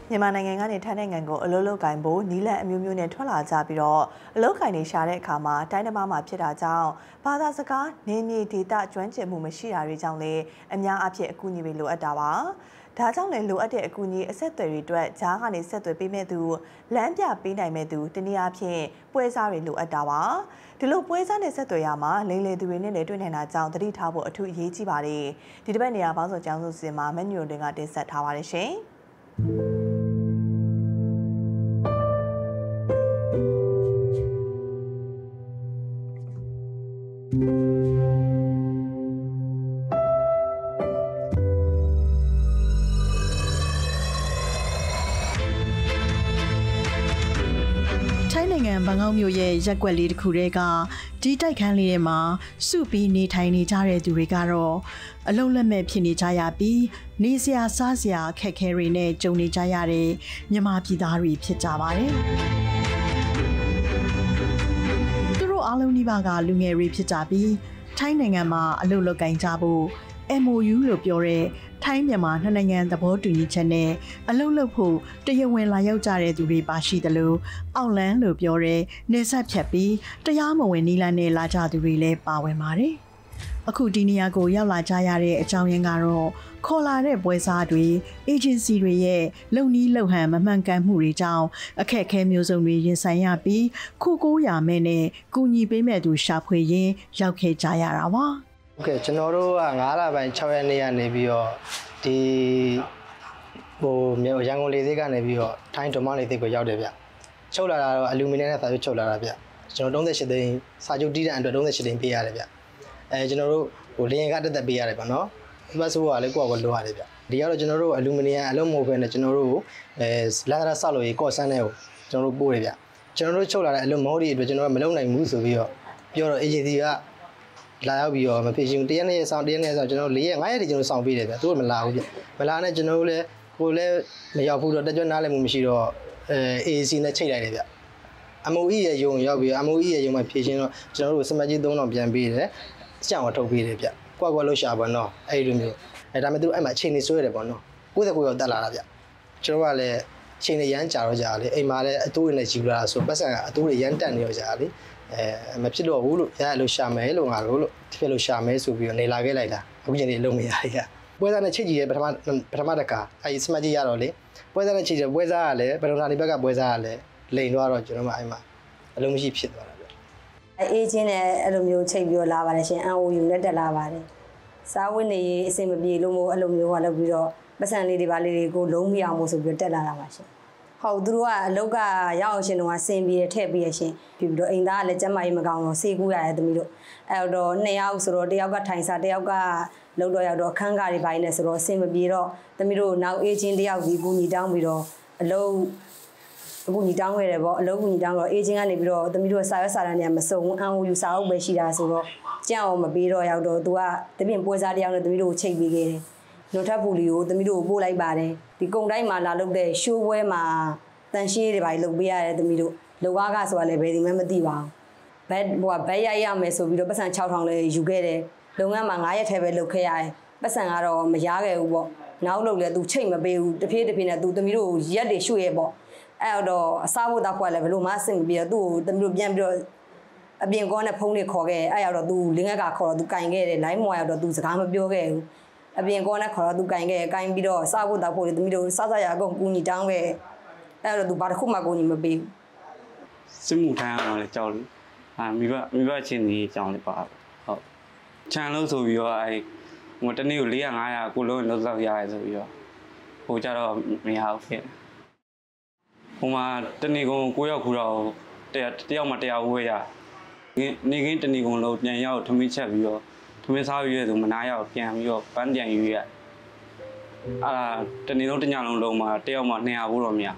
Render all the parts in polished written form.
မြန်မာနိုင်ငံကနေထိုင်းနိုင်ငံကိုအလုပ်လုပ်ကိုင်ဖို့နီးလန့်အမျိုးမျိုးနဲ့ထွက်လာကြပြီးတော့အလုပ်ကိုင်နေရှာတဲ့အခါမှာတိုင်းတမမှာဖြစ်တာကြောင့်ဘာသာစကားနေမြေဒေသကျွမ်းကျင်မှုမရှိတာတွေကြောင့်လည်းအများအပြားအကူအညီတွေလိုအပ်တာပါဒါကြောင့်လည်းလိုအပ်တဲ့အကူအညီအဆက်အသွယ်တွေအတွက်ဂျားကနေဆက်သွယ်ပေးမဲ့သူလမ်းပြပေးနိုင်မဲ့သူတနည်းအားဖြင့်ပွဲစားတွေလိုအပ်တာပါဒီလိုပွဲစားနဲ့ဆက်သွယ်ရမှာလိမ်လည်သူတွေနဲ့လည်းတွေ့နေတာကြောင့်သတိထားဖို့အထူးအရေးကြီးပါတယ်ဒီတစ်ပတ်နေရာပေါင်းစုံကျောင်းစုစီမှာမက်နျူတင်ကတင်ဆက်ထားပါတယ်ရှင်ဘန်ကောက်မြို့ရဲ့ရက်ကွက်လေးတစ်ခုတည်းကဒီတိုက်ခန်းလေးထဲမှာစုပြီးနေထိုင်နေကြတဲ့သူတွေကတော့အလုံးလက်မဲ့ဖြစ်နေကြရပြီးနေစရာစားစရာအခက်အခဲတွေနဲ့ကြုံနေကြရတဲ့မြန်မာပြည်သားတွေဖြစ်ကြပါတယ်။သူတို့အားလုံးဒီပါကလူငယ်တွေဖြစ်ကြပြီးထိုင်းနိုင်ငံမှာအလုပ်လုပ်ကိုင်ကြဖို့ MOU လို့ပြောတဲ့ထိုင်းမြန်မာနှစ်နိုင်ငံသဘောတူညီချက်နဲ့အလုပ်လုပ်ဖို့တရားဝင်လာရောက်ကြတဲ့သူတွေပါရှိသလိုအောက်လန်းလို့ပြောတဲ့နေဆက်ဖြတ်ပြီးတရားမဝင်နီလန်းနဲ့လာကြသူတွေလည်းပါဝင်ပါတယ်။အခုဒီနေရာကိုရောက်လာကြရတဲ့အကြောင်းရင်းကတော့ခေါ်လာတဲ့ပွဲစားတွေ agency တွေရဲ့လုံနီးလုံဟန်မမှန်ကန်မှုတွေကြောင့်အခက်အခဲမျိုးစုံတွေရင်ဆိုင်ရပြီးခုကိုရမဲ့နဲ့ကူညီပေးမဲ့သူရှာဖွေရင်းရောက်ခဲ့ကြရတာပါ။โอเคကျွန်တော်တို့က9လပိုင်း6ရက်နေ့ကနေပြီးတော့ဒီရန်ကုန်လေဆိပ်ကနေပြီးတော့ထိုင်းဒမလေဆိပ်ကိုရောက်တယ်ဗျချုပ်လာတာတော့အလူမီနီယံနဲ့စာချုပ်ချုပ်လာတာဗျကျွန်တော်38သိန်းစာချုပ်တီးတဲ့အတွက်38သိန်းပေးရတယ်ဗျကျွန်တော်တို့လေယာဉ်ကတက်တက်ပေးရတယ်ပေါ့နော်ဘတ်ဆိုးကလည်းကိုယ့်အကောလိုရတယ်ဗျဒီကတော့ကျွန်တော်တို့အလူမီနီယံအလုံးမဟုတ်ဘဲနဲ့ကျွန်တော်တို့လန်ဒရာဆောက်လို့ရေကော့ဆန်းတဲ့ကိုကျွန်တော်တို့ပို့တယ်ဗျကျွန်တော်တို့ချုပ်လာတဲ့အလုံးမဟုတ်တဲ့အတွက်ကျွန်တော်တို့မလုံနိုင်ဘူးဆိုပြီးတော့ပြောတော့ agency ကလာရောက်ပြီးတော့မဖြစ်ရှင်တရက်နဲ့ဆောင်ကျွန်တော်4ရက်5ရက်တည်းကျွန်တော်ဆောင်ပေးတယ်ဗျသူတို့မလာဘူးဗျမလာနဲ့ကျွန်တော်တို့လည်းကိုလည်းမရောက်ဘူးတော့တက်ကြွနားလည်းမရှိတော့AAC နဲ့ချိန်လိုက်တယ်ဗျ MOE ရဲ့ယုံရောက်ပြီး MOE ရဲ့ယုံမှာဖြစ်ရှင်တော့ကျွန်တော်တို့စမတ်ကြီး3000ပြန်ပေးတယ်စကြောင်ထုတ်ပေးတယ်ဗျကွက်လို့ရှာပါတော့အဲ့လိုမျိုးဒါပေမဲ့သူအဲ့မှာအချိန်နေဆွဲရတယ်ပေါ့နော်69ရောက်တက်လာတာဗျကျွန်တော်ကလည်းအချိန်နေရမ်းကြာတော့ကြာလေအိမ်မှာလည်းအတိုးတွေနဲ့ယူလာဆိုပတ်စံကအတိုးတွေရမ်းတက်နေတော့ကြာလေမဖြစ်တော့ဘူးလို့ရရလို့ရှာမယ်လို့ငါတို့လို့ဖြစ်လို့ရှာမယ်ဆိုပြီးတော့နေလာခဲ့လိုက်တာအခုချိန်လေးလုံးမရရပွဲစားနဲ့ချိတ်ကြည့်ရပထမတခါအဲဒီစမတ်ကြီးရတော့လေပွဲစားနဲ့ချိတ်ကြပွဲစားကလည်းပထမနေ့ဘက်ကပွဲစားကလည်းလိန်သွားတော့ကျွန်တော်မှအဲ့မှာအလုံးမရှိဖြစ်သွားတာဗျအေဂျင့်နဲ့အဲ့လိုမျိုးချိတ်ပြီးလာပါတယ်ရှင် MOU နဲ့တက်လာပါတယ်စားဝတ်နေရေးအဆင်မပြေလို့မို့အဲ့လိုမျိုးကလုပ်ပြီးတော့ပတ်စံလေးတွေပါလေးတွေကိုလုံးမရအောင်မို့ဆိုပြီးတက်လာတာပါရှင်ဟုတ်သူတို့ကအလုတ်ကရောက်အောင်ရှင်တော့ဆင်ပြီးထည့်ပြီးရရှင်ပြီးတော့အိမ်သားကလည်းကျမကြီးမကောင်းတော့ဆေးကူးရတယ်သမီးတို့အဲ့တော့2ယောက်ဆိုတော့တယောက်ကထိုင်စားတယောက်ကလုံတော့ရောက်တော့အခန်းကားတွေပိုင်းနဲ့ဆိုတော့ဆင်မပြေတော့သမီးတို့နောက်အေဂျင့်တယောက်ဒီကူညီတောင်းပြီးတော့အလုပ်အခုညီတောင်းခဲ့တယ်ပေါ့အလုပ်ကူညီတောင်းတော့အေဂျင့်ကနေပြီးတော့သမီးတို့စာရွက်စာတမ်းတွေကမစုံဘူး MOU စာအုပ်ပဲရှိတာဆိုတော့ကြံ့အောင်မပေးတော့ရောက်တော့သူကတပြင်းပွဲစားတယောက်နဲ့သမီးတို့ချိတ်ပေးခဲ့တယ်လွန်ထပ်ပူလီကိုသမီးတို့ပို့လိုက်ပါတယ်ဒီကုံတိုင်းမှာလာလုပ်တဲ့ရှိုးပွဲမှာတန်ရှင်းတွေပါလုပ်ပေးရတယ်သမီးတို့လောကဆိုတာလည်းဘယ်ဒီမှမသိပါဘူးဘက်ရိုက်ရမယ်ဆိုပြီးတော့ပတ်စံ6000လဲယူခဲ့တယ်လုပ်ငန်းမှာ9ရက်ထဲပဲလုပ်ခဲ့ရတယ်ပတ်စံကတော့မရခဲ့ဘူးပေါ့နောက်လုပ်လဲသူချိတ်မပေးဘူးတဖြည်းနဲ့သူသမီးတို့ရက်တွေရွှေ့ရပေါ့အဲ့တော့အစားဖို့တောက်ခွက်လဲဘလို့မှအဆင်မပြေတော့သူ့ကိုသမီးတို့ပြန်ပြီးတော့အပြင်ကောနဲ့ဖုန်းတွေခေါ်ခဲ့အဲ့ရောက်တော့သူလင်းငက်ကခေါ်တော့သူကင်ခဲ့တယ်လိုင်းမွာရောက်တော့သူစကားမပြောခဲ့ဘူးအပြင်ကောနဲ့ခေါ်တော့သူကင်ခဲ့ကင်ပြီးတော့စားဖို့တောက်ဖို့သမီးတို့စားရအကုန်ကူညီတောင်းခဲ့အဲ့တော့သူဘာတစ်ခုမှကိုညီမပေးဘူးစစ်မှုထမ်းအောင်လည်းကြောက်လို့မိဘချင်းကြီးကြောင်းလည်းပါဟုတ်ချန်လို့ဆိုပြီးတော့ဟိုတနေ့ကို400 500ကိုလုံးလောက်လောက်ရတယ်ဆိုပြီးတော့ဟိုကြတော့မရဘူးဖြစ်ဟိုမှာတနေ့ကုန်9ရောက်ခူတော့တယောက်မှ100ဝဲရနေကင်းတနေ့ကုန်လုံးပြန်ရောက်ထမင်းချက်ပြီးတော့ထမင်းစားပြီးရဆိုမနာရောက်ပြန်ပြီးတော့ပန်းပြန်ယူရအဲ့ဒါတနေ့လုံးတညလုံးလုံးမှာတယောက်မှ200ဘူးတော့မရ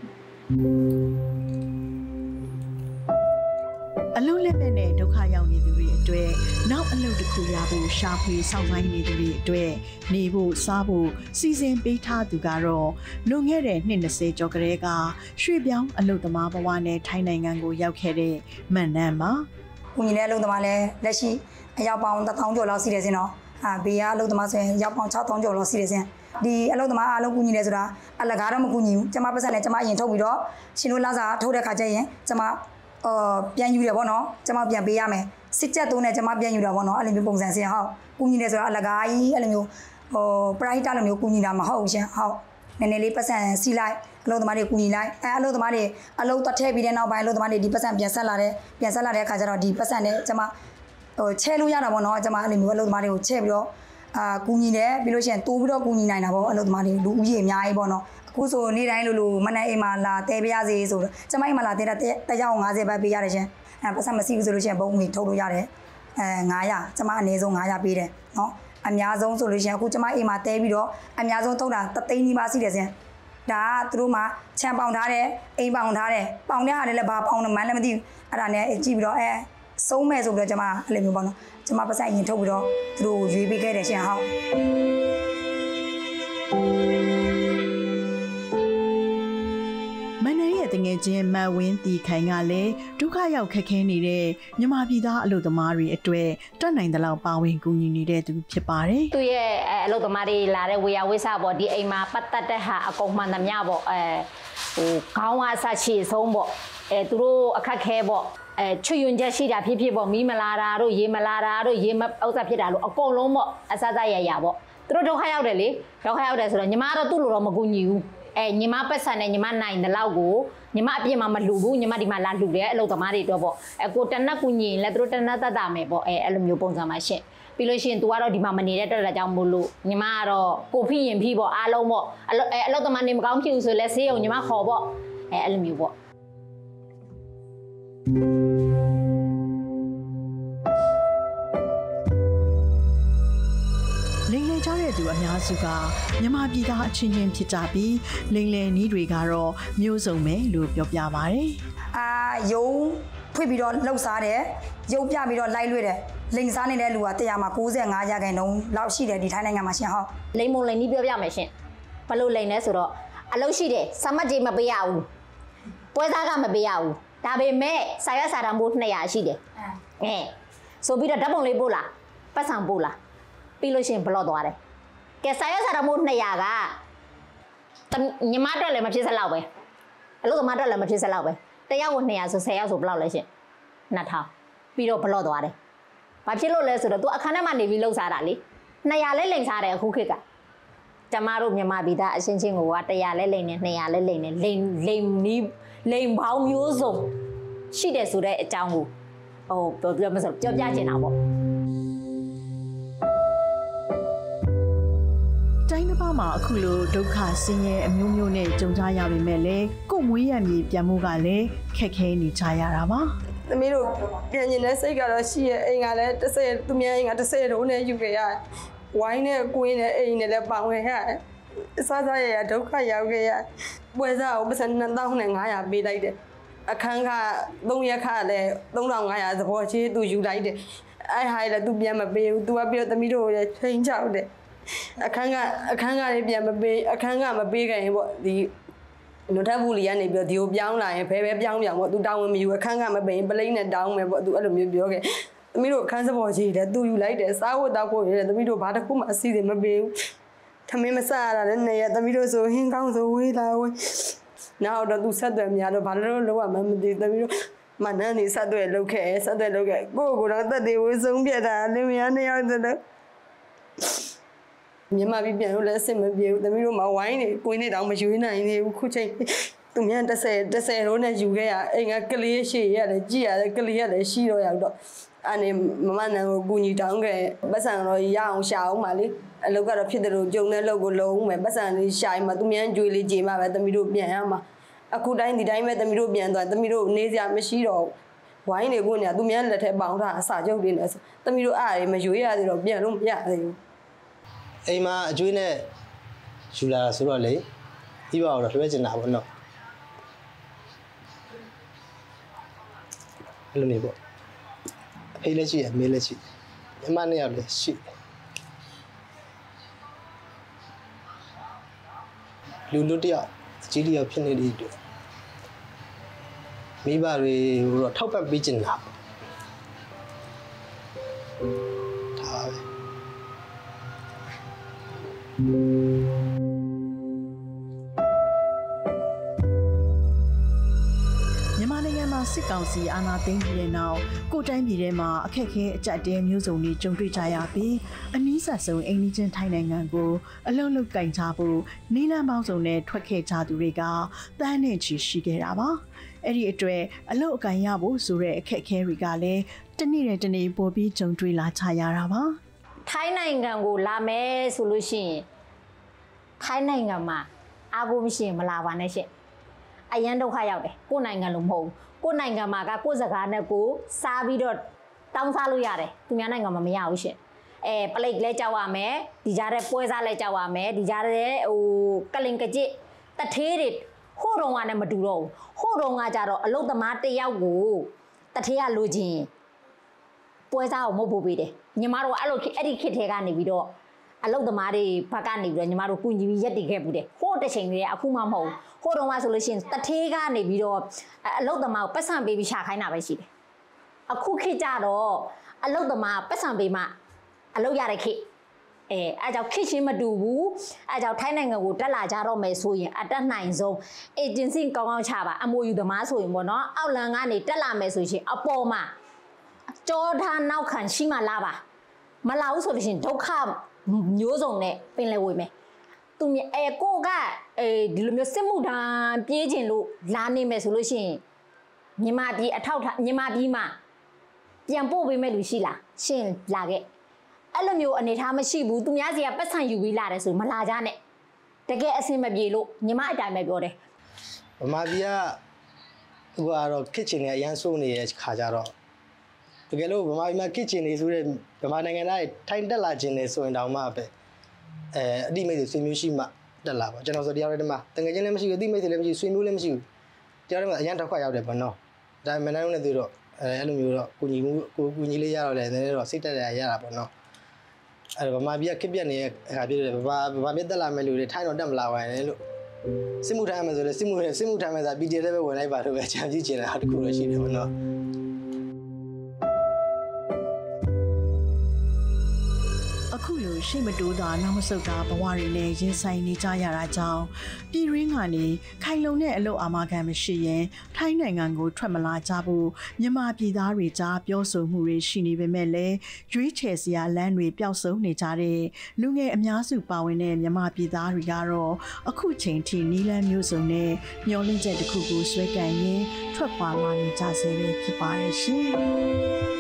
အလုံးလက်မဲ့နဲ့ဒုက္ခရောက်နေသူတွေအတွက်နောက်အလုပ်တစ်ခုရဖို့ရှာဖွေစောင့်ဆိုင်းနေသူတွေအတွက်နေဖို့စားဖို့စီစဉ်ပေးထားသူကတော့လွန်ခဲ့တဲ့နှစ်20ကျော်ကလေးကရွှေပြောင်းအလုပ်သမားဘဝနဲ့ထိုင်းနိုင်ငံကိုရောက်ခဲ့တဲ့မန်နန်းပါ။ဦးညီနဲ့အလုပ်သမားလည်းလက်ရှိအယောက်ပေါင်း1000ကျော်လောက်ရှိတယ်စင်တော့ဘေးကအလုပ်သမားဆိုရင်ရောက်ပေါင်း6000ကျော်လောက်ရှိတယ်ဆင်ဒီအလုပ်သမားအားလုံးကူညီတယ်ဆိုတာအလကားတော့မကူညီဘူးကျမပတ်စံနဲ့ကျမအရင်ထုတ်ပြီးတော့ရှင်တို့လာစားထုတ်တဲ့ခါကျရင်ကျမပြန်ယူတယ်ပေါ့နော်ကျမပြန်ပေးရမယ်စစ်ချက်သုံးနဲ့ကျမပြန်ယူတာပေါ့နော်အဲ့လိုမျိုးပုံစံဆင်ဟုတ်ကူညီတယ်ဆိုတာအလကားကြီးအဲ့လိုမျိုးပရိုက်တာလိုမျိုးကူညီတာမဟုတ်ဘူးရှင်ဟုတ်နည်းနည်းလေးပတ်စံစီလိုက်အလုပ်သမားတွေကူညီလိုက်အလုပ်သမားတွေအလုပ်တက်ထည့်ပြီးတဲ့နောက်ပိုင်းအလုပ်သမားတွေဒီပတ်စံပြန်ဆက်လာတဲ့အခါကျတော့ဒီပတ်စံနဲ့ကျမချဲလို့ရတာပေါ့နော်ကျမအဲ့လိုမျိုးအလုပ်သမားတွေကိုချဲပြီးတော့ကူညီတယ်ပြီးလို့ရှိရင်တိုးပြီးတော့ကူညီနိုင်တာပေါ့အလုပ်သမားတွေလူဦးရေအများကြီးပေါ့နော်အခုဆိုနေ့တိုင်းလိုမနေ့အိမ်မှာလာတဲပြရစေဆိုတော့ကျမအိမ်မှာလာတဲတာတစ်ယောက်50ဘတ်ပေးရတယ်ရှင်ပတ်စံမရှိဘူးဆိုလို့ရှိရင်ဘုံငွေထုတ်လို့ရတယ်900ကျမအနည်းဆုံး900ပေးတယ်နော်အများဆုံးဆိုလို့ရှိရင်အခုကျမအိမ်မှာတဲပြီးတော့အများဆုံးထုတ်တာ3သိန်းနီးပါးရှိတယ်ရှင်ဒါကသူတို့မှခြံပေါင်ထားတယ်အိမ်ပေါင်ထားတယ်ပေါင်တဲ့ဟာတွေလည်းဘာပေါင်မှန်းလည်းမသိဘူးအဲ့ဒါနဲ့ကြည့်ပြီးတော့ဆုံးမဲ့ဆိုပြီးတော့ကျမအဲ့လိုမျိုးပေါ့နော်ကျမပတ်စံရင်ထုတ်ပြီးတော့သူတို့ရွေးပေးခဲ့တယ်ရှင်ဟုတ်မနက်ရဲ့တငယ်ချင်းမတ်ဝင်းတီခိုင်ကလည်းဒုက္ခရောက်ခက်ခဲနေတဲ့မြန်မာပြည်သားအလုပ်သမားတွေအတွက်တတ်နိုင်တဲ့လောက်ပါဝင်ကူညီနေတဲ့သူဖြစ်ပါတယ်သူရဲ့အလုပ်သမားတွေလာတဲ့ဝေယဝိဆပေါ့ဒီအိမ်မှာပတ်သက်တဲ့ဟာအကုန်မှန်သမျှပေါ့ခေါင်းအဆချီဆုံးပေါ့သူတို့အခက်ခဲပေါ့ချွေယွန်ချက်ရှိတာဖြစ်ပေါ့မီးမလာတာတို့ရေမလာတာတို့ရေမဥစ္စာဖြစ်တာလို့အကုန်လုံးပေါ့အဆဆရရပေါ့သူတို့ဒုက္ခရောက်တယ်လေဒုက္ခရောက်တယ်ဆိုတော့ညီမတော့သူ့လိုတော့မကူညီဘူးညီမပတ်စံနဲ့ညီမနိုင်တဲ့လောက်ကိုညီမအပြစ်မှမလူဘူးညီမဒီမှာလာလူတယ်အလုပ်သမားတွေတော့ပေါ့ကိုတနက်ကူညီရင်လည်းသူတို့တနက်တတ်တာမယ်ပေါ့အဲ့လိုမျိုးပုံစံမှာရှင့်ပြီးလို့ရှိရင် तू ကတော့ဒီမှာမနေတဲ့တက်တာကြောင့်မို့လို့ညီမကတော့ကိုဖိရင်ဖိပေါ့အားလုံးပေါ့အလုပ်သမားနေမကောင်းဖြစ်ဘူးဆိုလဲဆေးရုံညီမခေါ်ပေါ့အဲ့လိုမျိုးပေါ့လိမ်လည်ကြတဲ့သူအများစုကမြန်မာပြည်သားအချင်းချင်းဖြစ်ကြပြီးလိမ်လည်နည်းတွေကတော့မျိုးစုံပဲလို့ပြောပြပါတယ်ရုံဖွင့်ပြီးတော့လှုပ်ရှားတယ်ရုပ်ပြပြီးတော့လိုက်လွှဲတယ်လိမ်စားနေတဲ့လူကတရားမှာ95%လောက်ရှိတယ်ဒီထိုင်းနိုင်ငံမှာရှင်ဟုတ်လိမ်မုံလိမ်နီးပြောပြမယ်ရှင်ဘလို့လိမ်လဲဆိုတော့အလုပ်ရှိတယ်စမတ်ကြီးမပေးရဘူးပွဲစားကမပေးရဘူးဒါပေမဲ့ဆာရစာတမိုး200ရှိတယ်ဆိုပြီးတော့ဓာတ်ပုံလေးပို့လာပတ်ဆောင်ပို့လာပြီးလို့ရှိရင်ဘလော့သွားတယ်ကဲဆာရစာတမိုး200ကညီမအတွက်လည်းမဖြစ်စလောက်ပဲအလုပ်သမားအတွက်လည်းမဖြစ်စလောက်ပဲတယောက်ကို200ဆို10ယောက်ဆိုဘလောက်လဲရှင်2000ပြီးတော့ဘလော့သွားတယ်ဘာဖြစ်လို့လဲဆိုတော့ तू အခန်းထဲမှာနေပြီးလှုပ်ရှားတာလေ200လဲလိမ်စားတယ်အခုခေတ်ကကျမတို့မြန်မာပြည်သားအချင်းချင်းကိုက100လဲလိမ်နေ200လဲလိမ်နေလိမ်ပေါင်းမျိုးစုံရှိတယ်ဆိုတဲ့အကြောင်းကိုပြောမစပြောပြချင်တာပေါ့တိုင်းတစ်ပါးမှာအခုလိုဒုက္ခဆင်းရဲအမျိုးမျိုးနဲ့ကြုံကြရပေမဲ့လည်းကိုယ်မွေးရမြေပြန်မှုကလည်းခက်ခဲနေကြရတာပါသမီးတို့ပြန်ကျင်တဲ့စိတ်ကတော့ရှိရဲ့အိမ်ကလည်း30သူများအိမ်က30တုံးနဲ့ယူခဲ့ရဝိုင်းနဲ့ကွင်းနဲ့အိမ်နဲ့လည်းပေါင်ခဲ့ရအစားစားရဒုက္ခရောက်ခဲ့ရပွဲစားကိုပတ်စံ2500ပေးလိုက်တယ်အခန်းက3ရက်ခါလည်း3500သဘောချေးသူယူလိုက်တယ်အဲ့ဟာလည်းသူပြန်မပေးဘူးသူကပြီးတော့သမီးတို့လည်းချိန်ချောက်တယ်အခန်းကလည်းပြန်မပေးအခန်းကမပေးခဲ့ရင်ပေါ့ဒီနို့ထပ်ဘူးလီကနေပြီးတော့ဒီကိုပြောင်းလာရင်ဘဲပြောင်းပေါ့သူတောင်းဝင်မယူအခန်းကမပိန်ပလိမ့်နဲ့တောင်းမယ်ပေါ့သူအဲ့လိုမျိုးပြောခဲ့သမီးတို့အခန်းစပေါ်ကြီးတယ်သူယူလိုက်တယ်စားဖို့တောက်ဖို့ရတယ်သမီးတို့ဘာတစ်ခုမှအစီအစဉ်မပေးဘူးထမင်းမစားရတာလည်းနေရသမီးတို့ဆိုဟင်းကောင်းဆိုဝေးလာဝေးနောက်တော့သူဆက်သွယ်များတော့ဘာလို့လောက်ရမှမသိသမီးတို့မနန်းနေဆက်သွယ်လုပ်ခဲ့ကိုတော့တက်သေးဝေးဆုံးပြတာလင်းမယား2ယောက်တည်းမြန်မာပြည်ပြန်လို့လည်းအဆင်မပြေဘူးသမီးတို့မှဝိုင်းနေကိုင်းနေတောင်မယူနိုင်သေးဘူးခုချိန်သူမြန်30လုံးနဲ့ယူခဲ့ရအိမ်ကကလေးရှိရတယ်ကြည်ရတယ်ကလေးရတယ်ရှိတော့ရောက်တော့အနေမမနန်ကိုကူညီတောင်းခဲ့ပတ်စံတော့ရအောင်ရှာအောင်ပါလေအလုပ်ကတော့ဖြစ်တယ်လို့ကြုံတဲ့လုပ်ကိုလုံးမယ်ပတ်စံလေးရှာရင်မှသူမြန်ကြွေလေးကြေမှပဲသမီးတို့ပြန်ရမှာအခုတိုင်းဒီတိုင်းပဲသမီးတို့ပြန်သွားသမီးတို့နေစရာမရှိတော့ဝိုင်းနေကိုညာသူမြန်လက်ထဲပေါင်းထားအစာချုပ်တွေနဲ့သမီးတို့အားရမရွေးရသေးတော့ပြန်လို့မရသေးဘူးအိမ်မှာအကျွေးနဲ့ယူလာတာဆိုတော့လေပြီးပါတော့လွှဲချင်တာပေါ့နော်အဲ့လိုမျိုးပေါ့အဖေလည်းရှိရအမေလည်းရှိအမနဲ့လည်းရှိလူတို့တယောက်အကြီးတယောက်ဖြစ်နေတဲ့အတွက်မိဘတွေကိုတော့ထောက်ပံ့ပေးချင်တာဒါပဲမြန်မာနိုင်ငံမှာစစ်ကောင်စီအာဏာသိမ်းပြီးတဲ့နောက်ကိုတိုင်းပြည်ထဲမှာအခက်အခဲအကျပ်တဲမျိုးစုံတွေကြုံတွေ့ကြရပြီးအနည်းဆက်ဆုံးအိမ်နီးချင်းထိုင်းနိုင်ငံကိုအလုံးလုံးကင်ချဖို့နီလန်းပေါင်းစုံနဲ့ထွက်ခဲ့ကြသူတွေကတန်းနဲ့ချီရှိခဲ့တာပါအဲ့ဒီအတွက်အလုတ်အကင်ရဖို့ဆိုတဲ့အခက်အခဲတွေကလည်းတနေ့နဲ့တနေ့ပိုပြီးကြုံတွေ့လာကြရတာပါထိုင်းနိုင်ငံကိုလာမယ်ဆိုလို့ရှိရင်ထိုင်းနိုင်ငံမှာအားကိုးမရှိရင်မလာပါနဲ့ရှင့်အရန်ဒုက္ခရောက်တယ်ကိုယ်နိုင်ငံလိုမဟုတ်ဘူးကိုယ်နိုင်ငံမှာကကိုယ်စကားနဲ့ကိုစားပြီးတော့တောင်းစားလို့ရတယ်သူများနိုင်ငံမှာမရဘူးရှင့်ပလိတ်လဲကြောက်ရမယ်ဒီကြားတဲ့ပွဲစားလဲကြောက်ရမယ်ဒီကြားတဲ့ကလင်ကကြစ်တထေးတွေဟိုတုံးကလည်းမတူတော့ဘူးဟိုတုံးကကြတော့အလုတ်သမားတစ်ယောက်ကိုတထေးကလိုချင်ပွဲစားကိုမဟုတ်ဘူးပေးတယ်ညီမတို့ကအဲ့ဒီခေတ်ထဲကနေပြီးတော့အလုတ်သမားတွေဘက်ကနေပြီးတော့ညီမတို့ကုညီပြီးရက်တည်ခဲ့ဘူးတယ်ဟိုတစ်ချိန်လေးအခုမှမဟုတ်ဟိုတုန်းကဆိုလို့ရှိရင်တထေးကနေပြီးတော့အလုတ်သမားကိုပတ်စံပေးပြီးရှာခိုင်းတာပဲရှိတယ်အခုခေတ်ကြတော့အလုတ်သမားပတ်စံပေးမှအလုတ်ရတဲ့ခေတ်အဲကြောင့်ခေတ်ချင်းမတူဘူးအဲကြောင့်ထိုင်းနိုင်ငံကိုတက်လာကြတော့မယ်ဆိုရင်အတက်နိုင်ဆုံး agency ကောင်းကောင်းချပါ MOU သမားဆိုရင်ပေါ့နော်အောက်လန်ကနေတက်လာမယ်ဆိုရင်အပေါ်မှာကြောထားနောက်ခံရှိမှလာပါမလာဘူးဆိုလို့ရှိရင်ဒုက္ခမျိုးစုံနဲ့ပင်လယ်ဝေးမယ်သူကိုကဒီလိုမျိုးစစ်မှုထမ်းပြေးခြင်းလို့လာနေမယ်ဆိုလို့ရှိရင်မြန်မာပြည်အထောက်ထားမြန်မာပြည်မှာပြန်ပို့ပေးမဲ့လူရှိလားရှင်းလာခဲ့အဲ့လိုမျိုးအနေထားမရှိဘူးသူများစီကပတ်စံယူပြီးလာတယ်ဆိုမလာကြနဲ့တကယ်အဆင်မပြေလို့ညီမအတိုင်းပဲပြောတယ်ဗမာပြည်ကသူကတော့ခစ်ချင်နေအရန်ဆိုးနေတဲ့ခါကြတော့တကယ်လို့ဗမာပြည်မှာခစ်ချင်နေဆိုတဲ့ဗမာနိုင်ငံသားတွေထိုင်းတက်လာခြင်းနေဆိုရင်တောင်မှပဲအတိမိတ်ဆွေမျိုးရှိမှတက်လာပါကျွန်တော်ဆိုတရားရဲတမတကယ်ချင်းလည်းမရှိဘူးအတိမိတ်လည်းမရှိဘူးဆွေမျိုးလည်းမရှိဘူးတရားရဲမှာအရန်တစ်ခွက်ရောက်တယ်ပေါ့နော်ဒါပေမဲ့လည်းနဲ့သူတော့အဲ့လိုမျိုးတော့ကိုညီလေးရတော့လည်းနည်းနည်းတော့စိတ်တက်ရတာပေါ့နော်အဲ့ဗမာပြည်ကခစ်ပြက်နေတဲ့အခါပြည့်တယ်ဗမာပြည်တက်လာမဲ့လူတွေထိုင်းတော့တက်မလာပါနဲ့လို့စစ်မှုထမ်းမယ်ဆိုလည်းစစ်မှုထမ်းမယ်ဆိုတာ PDF လည်းပဲဝင်လိုက်ပါလို့ပဲကြံကြည့်ချင်တာတခုလို့ရှိတယ်ပေါ့နော်အခုလိုရှိမတိုးတာနောက်မဆုတ်တာဘဝတွေနဲ့ရင်ဆိုင်နေကြရတာကြောင့်ပြည်ရင်းကနေခိုင်လုံတဲ့အလုပ်အာမခံမရှိရင်ထိုင်းနိုင်ငံကိုထွက်မလာကြဘူးမြန်မာပြည်သားတွေကြားပြောဆိုမှုတွေရှိနေပေမဲ့လည်းရွေးချယ်စရာလမ်းတွေပျောက်ဆုံးနေကြတဲ့လူငယ်အများစုပါဝင်တဲ့မြန်မာပြည်သားတွေကတော့အခုချိန်ထိနီလန်းမျိုးစုံနဲ့မျောလင့်ချက်တစ်ခုကိုဆွဲကင်ရင်းထွက်ခွာလာနေကြဆဲပဲဖြစ်ပါတယ်ရှင်